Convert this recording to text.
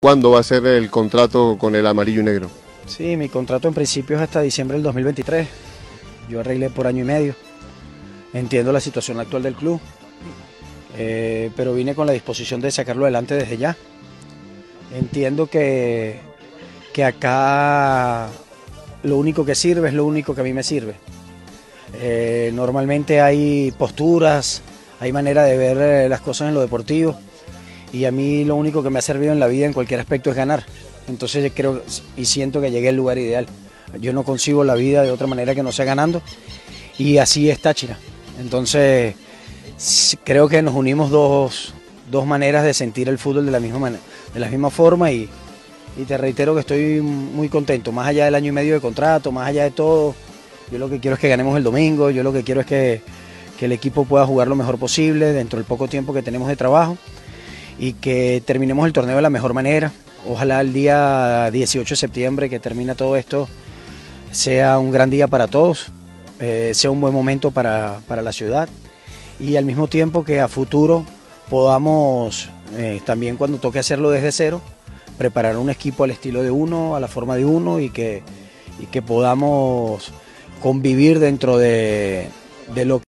¿Cuándo va a ser el contrato con el amarillo y negro? Sí, mi contrato en principio es hasta diciembre del 2023. Yo arreglé por año y medio. Entiendo la situación actual del club, pero vine con la disposición de sacarlo adelante desde ya. Entiendo que acá lo único que sirve es lo único que a mí me sirve. Normalmente hay posturas, hay manera de ver las cosas en lo deportivo, y a mí lo único que me ha servido en la vida en cualquier aspecto es ganar. Entonces creo y siento que llegué al lugar ideal. Yo no concibo la vida de otra manera que no sea ganando, y así es Táchira. Entonces creo que nos unimos dos maneras de sentir el fútbol de la misma forma, y te reitero que estoy muy contento, más allá del año y medio de contrato, más allá de todo. Yo lo que quiero es que ganemos el domingo, yo lo que quiero es que el equipo pueda jugar lo mejor posible dentro del poco tiempo que tenemos de trabajo, y que terminemos el torneo de la mejor manera. Ojalá el día 18 de septiembre, que termina todo esto, sea un gran día para todos, sea un buen momento para la ciudad, y al mismo tiempo que a futuro podamos, también cuando toque hacerlo desde cero, preparar un equipo al estilo de uno, a la forma de uno, y que podamos convivir dentro de lo